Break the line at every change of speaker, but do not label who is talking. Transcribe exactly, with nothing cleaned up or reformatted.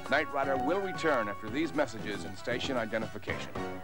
Knight Rider will return after these messages and station identification.